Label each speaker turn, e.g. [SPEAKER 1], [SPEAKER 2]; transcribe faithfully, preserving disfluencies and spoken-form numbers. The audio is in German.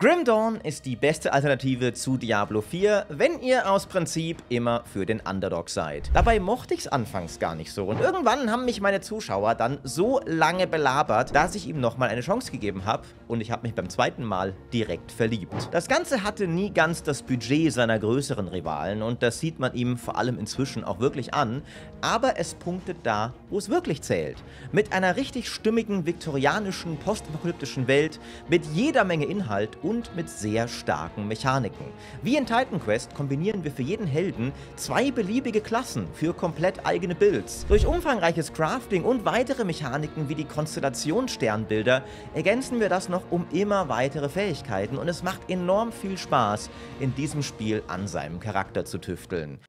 [SPEAKER 1] Grim Dawn ist die beste Alternative zu Diablo vier, wenn ihr aus Prinzip immer für den Underdog seid. Dabei mochte ich es anfangs gar nicht so und irgendwann haben mich meine Zuschauer dann so lange belabert, dass ich ihm nochmal eine Chance gegeben habe und ich habe mich beim zweiten Mal direkt verliebt. Das Ganze hatte nie ganz das Budget seiner größeren Rivalen und das sieht man ihm vor allem inzwischen auch wirklich an, aber es punktet da, wo es wirklich zählt. Mit einer richtig stimmigen, viktorianischen, postapokalyptischen Welt, mit jeder Menge Inhalt und mit sehr starken Mechaniken. Wie in Titan Quest kombinieren wir für jeden Helden zwei beliebige Klassen für komplett eigene Builds. Durch umfangreiches Crafting und weitere Mechaniken wie die Konstellationssternbilder ergänzen wir das noch um immer weitere Fähigkeiten und es macht enorm viel Spaß, in diesem Spiel an seinem Charakter zu tüfteln.